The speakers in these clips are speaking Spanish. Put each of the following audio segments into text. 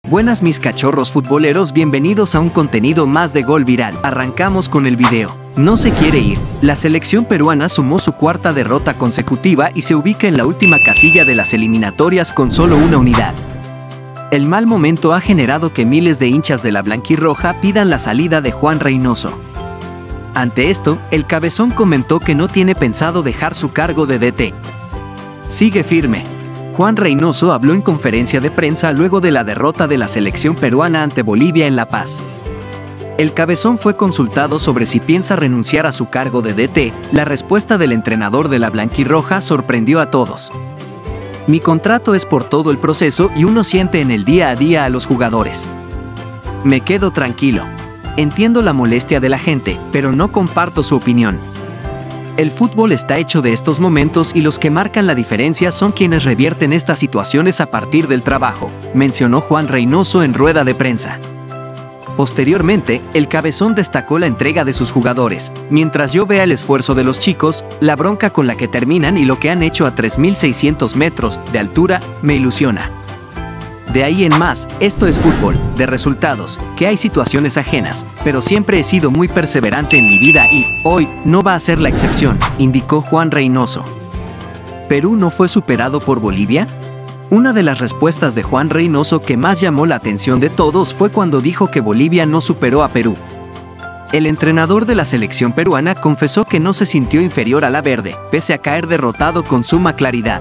Buenas mis cachorros futboleros, bienvenidos a un contenido más de Gol Viral. Arrancamos con el video. No se quiere ir. La selección peruana sumó su cuarta derrota consecutiva y se ubica en la última casilla de las eliminatorias con solo una unidad. El mal momento ha generado que miles de hinchas de la blanquirroja pidan la salida de Juan Reynoso. Ante esto, el cabezón comentó que no tiene pensado dejar su cargo de DT. Sigue firme. Juan Reynoso habló en conferencia de prensa luego de la derrota de la selección peruana ante Bolivia en La Paz. El cabezón fue consultado sobre si piensa renunciar a su cargo de DT. La respuesta del entrenador de la blanquirroja sorprendió a todos. Mi contrato es por todo el proceso y uno siente en el día a día a los jugadores. Me quedo tranquilo. Entiendo la molestia de la gente, pero no comparto su opinión. El fútbol está hecho de estos momentos y los que marcan la diferencia son quienes revierten estas situaciones a partir del trabajo, mencionó Juan Reynoso en rueda de prensa. Posteriormente, el cabezón destacó la entrega de sus jugadores. Mientras yo vea el esfuerzo de los chicos, la bronca con la que terminan y lo que han hecho a 3.600 metros de altura, me ilusiona. De ahí en más, esto es fútbol, de resultados, que hay situaciones ajenas, pero siempre he sido muy perseverante en mi vida y, hoy, no va a ser la excepción, indicó Juan Reynoso. ¿Perú no fue superado por Bolivia? Una de las respuestas de Juan Reynoso que más llamó la atención de todos fue cuando dijo que Bolivia no superó a Perú. El entrenador de la selección peruana confesó que no se sintió inferior a la verde, pese a caer derrotado con suma claridad.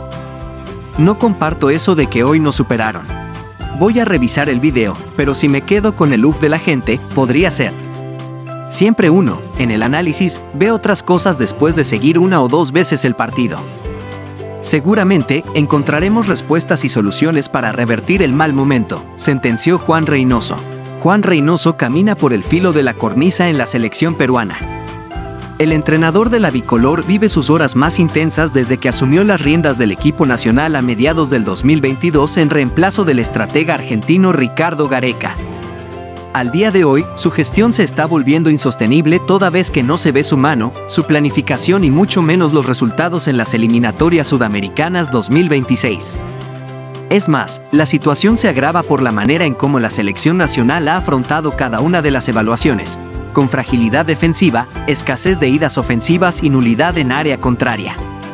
No comparto eso de que hoy nos superaron. Voy a revisar el video, pero si me quedo con el uf de la gente, podría ser. Siempre uno, en el análisis, ve otras cosas después de seguir una o dos veces el partido. Seguramente, encontraremos respuestas y soluciones para revertir el mal momento, sentenció Juan Reynoso. Juan Reynoso camina por el filo de la cornisa en la selección peruana. El entrenador de la bicolor vive sus horas más intensas desde que asumió las riendas del equipo nacional a mediados del 2022 en reemplazo del estratega argentino Ricardo Gareca. Al día de hoy, su gestión se está volviendo insostenible toda vez que no se ve su mano, su planificación y mucho menos los resultados en las eliminatorias sudamericanas 2026. Es más, la situación se agrava por la manera en cómo la selección nacional ha afrontado cada una de las evaluaciones, con fragilidad defensiva, escasez de idas ofensivas y nulidad en área contraria.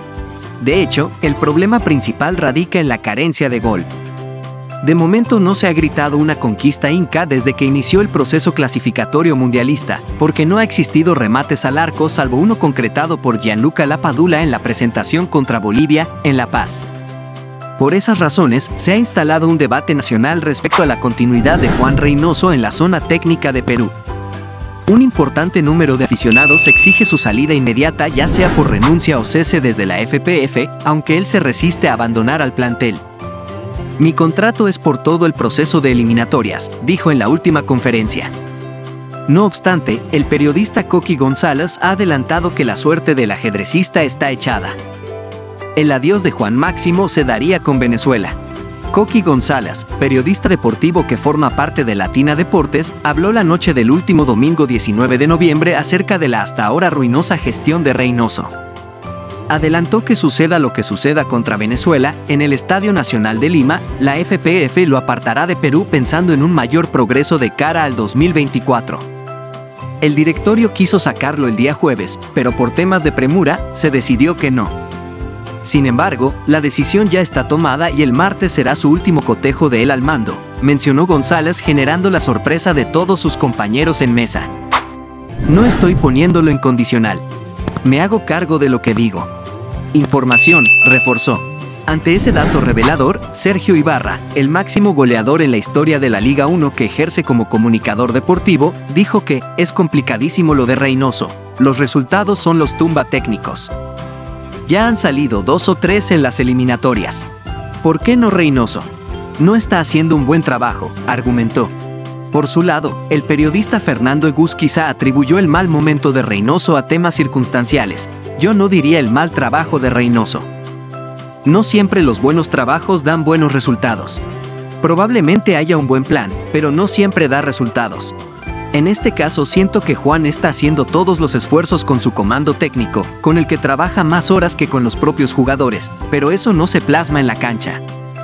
De hecho, el problema principal radica en la carencia de gol. De momento no se ha gritado una conquista inca desde que inició el proceso clasificatorio mundialista, porque no ha existido remates al arco salvo uno concretado por Gianluca Lapadula en la presentación contra Bolivia, en La Paz. Por esas razones, se ha instalado un debate nacional respecto a la continuidad de Juan Reynoso en la zona técnica de Perú. Un importante número de aficionados exige su salida inmediata, ya sea por renuncia o cese desde la FPF, aunque él se resiste a abandonar al plantel. Mi contrato es por todo el proceso de eliminatorias, dijo en la última conferencia. No obstante, el periodista Coqui González ha adelantado que la suerte del ajedrecista está echada. El adiós de Juan Máximo se daría con Venezuela. Coqui González, periodista deportivo que forma parte de Latina Deportes, habló la noche del último domingo 19 de noviembre acerca de la hasta ahora ruinosa gestión de Reynoso. Adelantó que suceda lo que suceda contra Venezuela, en el Estadio Nacional de Lima, la FPF lo apartará de Perú pensando en un mayor progreso de cara al 2024. El directorio quiso sacarlo el día jueves, pero por temas de premura, se decidió que no. Sin embargo, la decisión ya está tomada y el martes será su último cotejo de él al mando, mencionó González, generando la sorpresa de todos sus compañeros en mesa. No estoy poniéndolo en condicional. Me hago cargo de lo que digo. Información, reforzó. Ante ese dato revelador, Sergio Ibarra, el máximo goleador en la historia de la Liga 1 que ejerce como comunicador deportivo, dijo que es complicadísimo lo de Reynoso. Los resultados son los tumba técnicos. Ya han salido 2 o 3 en las eliminatorias. ¿Por qué no Reynoso? No está haciendo un buen trabajo, argumentó. Por su lado, el periodista Fernando Egusquiza atribuyó el mal momento de Reynoso a temas circunstanciales. Yo no diría el mal trabajo de Reynoso. No siempre los buenos trabajos dan buenos resultados. Probablemente haya un buen plan, pero no siempre da resultados. En este caso siento que Juan está haciendo todos los esfuerzos con su comando técnico, con el que trabaja más horas que con los propios jugadores, pero eso no se plasma en la cancha.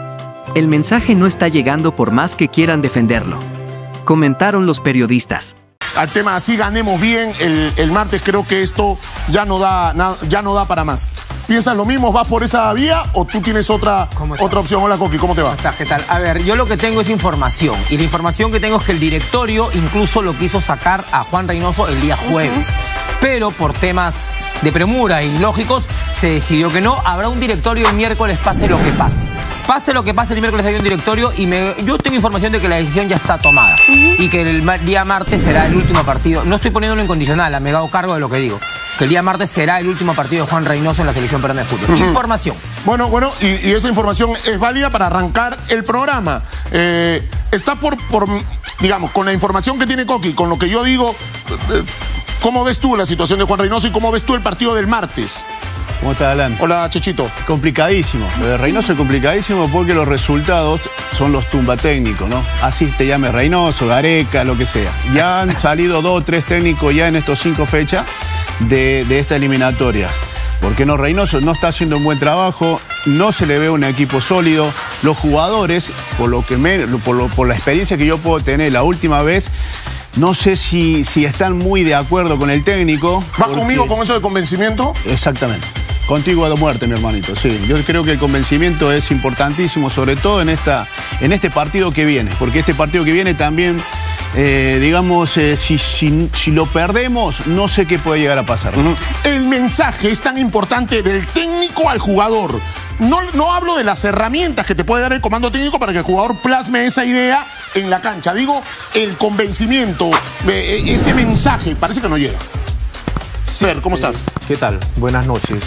El mensaje no está llegando por más que quieran defenderlo, comentaron los periodistas. Al tema así ganemos bien el martes, creo que esto ya no da para más. ¿Piensas lo mismo? ¿Vas por esa vía o tú tienes otra opción? Hola, Coqui, ¿cómo te va? ¿Cómo estás? ¿Qué tal? A ver, yo lo que tengo es información. Y la información que tengo es que el directorio incluso lo quiso sacar a Juan Reynoso el día jueves. Pero por temas de premura y lógicos, se decidió que no. Habrá un directorio el miércoles, pase lo que pase. Pase lo que pase, el miércoles hay un directorio y yo tengo información de que la decisión ya está tomada. Y que el día martes será el último partido. No estoy poniéndolo en condicional, me hago cargo de lo que digo. Que el día martes será el último partido de Juan Reynoso en la selección peruana de fútbol. Información. Bueno, y esa información es válida para arrancar el programa. Está digamos, con la información que tiene Coqui, con lo que yo digo, ¿cómo ves tú la situación de Juan Reynoso y cómo ves tú el partido del martes? ¿Cómo estás, Alan? Hola, Chechito. Complicadísimo. Lo de Reynoso es complicadísimo porque los resultados son los tumba técnicos, ¿no? Así te llame Reynoso, Gareca, lo que sea. Ya han salido 2 o 3 técnicos ya en estos 5 fechas de esta eliminatoria. Porque no, Reynoso no está haciendo un buen trabajo, no se le ve un equipo sólido. Los jugadores, por la experiencia que yo puedo tener la última vez, no sé si están muy de acuerdo con el técnico. ¿Vas conmigo con eso de convencimiento? Exactamente. Contigo a muerte, mi hermanito, sí. Yo creo que el convencimiento es importantísimo, sobre todo en este partido que viene. Porque este partido que viene también, digamos, si lo perdemos, no sé qué puede llegar a pasar. El mensaje es tan importante del técnico al jugador. No hablo de las herramientas que te puede dar el comando técnico para que el jugador plasme esa idea en la cancha. Digo, el convencimiento, ese mensaje, parece que no llega. Fer, ¿cómo estás? ¿Qué tal? Buenas noches.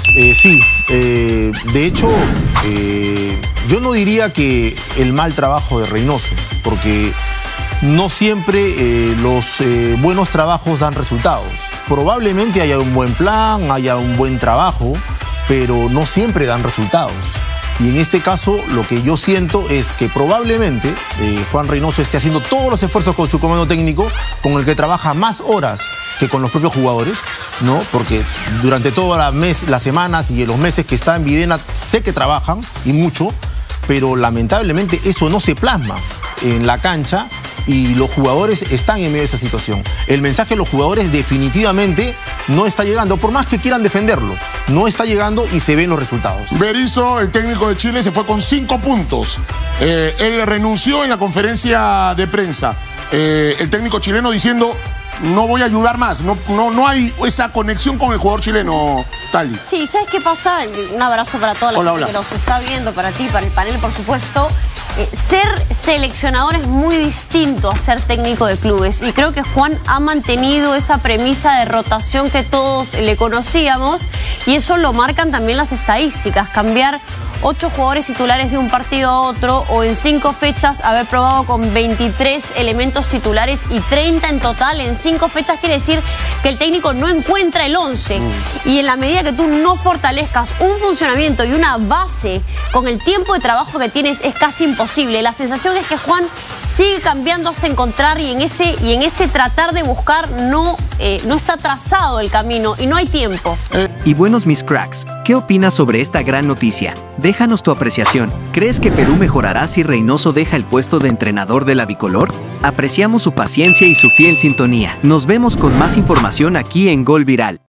De hecho, yo no diría que el mal trabajo de Reynoso, porque no siempre los buenos trabajos dan resultados. Probablemente haya un buen plan, haya un buen trabajo, pero no siempre dan resultados. Y en este caso, lo que yo siento es que probablemente Juan Reynoso esté haciendo todos los esfuerzos con su comando técnico, con el que trabaja más horas que con los propios jugadores, ¿no? Porque durante todas las semanas y los meses que está en Videna, sé que trabajan, y mucho, pero lamentablemente eso no se plasma en la cancha y los jugadores están en medio de esa situación. El mensaje a los jugadores definitivamente no está llegando, por más que quieran defenderlo. No está llegando y se ven los resultados. Berizzo, el técnico de Chile, se fue con 5 puntos. Él renunció en la conferencia de prensa. El técnico chileno diciendo: no voy a ayudar más. No hay esa conexión con el jugador chileno, Tali. Sí, ¿sabes qué pasa? Un abrazo para toda la gente que nos está viendo, para ti, para el panel, por supuesto. Ser seleccionador es muy distinto a ser técnico de clubes, y creo que Juan ha mantenido esa premisa de rotación que todos le conocíamos, y eso lo marcan también las estadísticas. Cambiar 8 jugadores titulares de un partido a otro, o en 5 fechas haber probado con 23 elementos titulares y 30 en total en 5 fechas, quiere decir que el técnico no encuentra el 11. Y en la medida que tú no fortalezcas un funcionamiento y una base con el tiempo de trabajo que tienes, es casi imposible. La sensación es que Juan sigue cambiando hasta encontrar, y en ese tratar de buscar no está trazado el camino y no hay tiempo. Y buenos mis cracks, ¿qué opinas sobre esta gran noticia? Déjanos tu apreciación. ¿Crees que Perú mejorará si Reynoso deja el puesto de entrenador de la bicolor? Apreciamos su paciencia y su fiel sintonía. Nos vemos con más información aquí en Gol Viral.